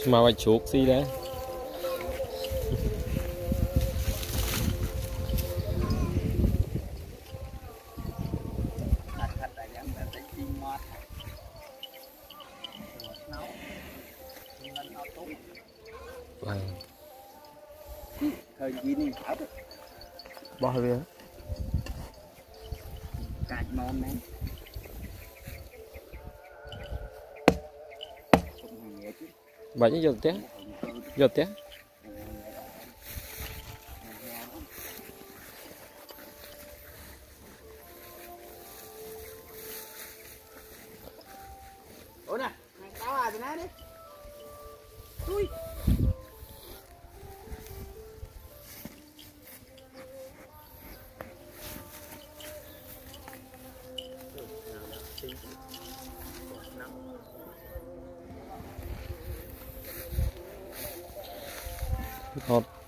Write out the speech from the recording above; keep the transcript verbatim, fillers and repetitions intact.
mà vài chuột gì đấy thời gì này thảo bỏ về cạch mòn này vậy chứ giật té giật té ủa nè tao à thì nói đi ui hột